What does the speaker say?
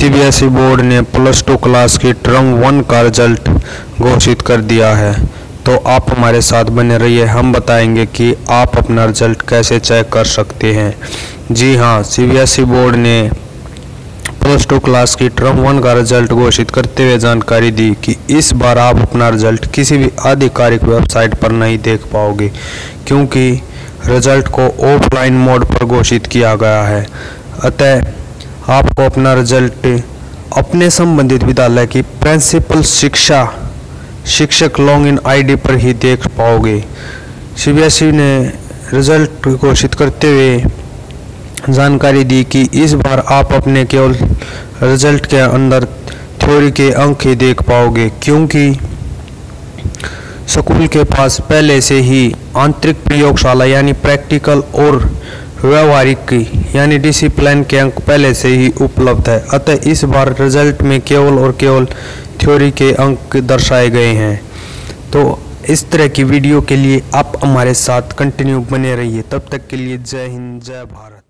CBSE board ने +2 class की term 1 का रिजल्ट घोषित कर दिया है। तो आप हमारे साथ बने रहिए, हम बताएंगे कि आप अपना रिजल्ट कैसे चेक कर सकते हैं। जी हाँ, सीबीएसई बोर्ड ने +2 क्लास की टर्म 1 का रिजल्ट घोषित करते हुए जानकारी दी कि इस बार आप अपना रिजल्ट किसी भी आधिकारिक वेबसाइट पर नहीं देख पाओगे, क्योंकि रिजल्ट को ऑफलाइन मोड पर घोषित किया गया है। अतः आपको अपना रिजल्ट अपने संबंधित विद्यालय की प्रिंसिपल शिक्षक लॉगिन आईडी पर ही देख पाओगे। सीबीएसई ने रिजल्ट घोषित करते हुए जानकारी दी कि इस बार आप अपने केवल रिजल्ट के अंदर थ्योरी के अंक ही देख पाओगे, क्योंकि स्कूल के पास पहले से ही आंतरिक प्रयोगशाला यानी प्रैक्टिकल और व्यवहारिक यानी डिसिप्लिन के अंक पहले से ही उपलब्ध है। अतः इस बार रिजल्ट में केवल और केवल थ्योरी के अंक दर्शाए गए हैं। तो इस तरह की वीडियो के लिए आप हमारे साथ कंटिन्यू बने रहिए। तब तक के लिए जय हिंद, जय भारत।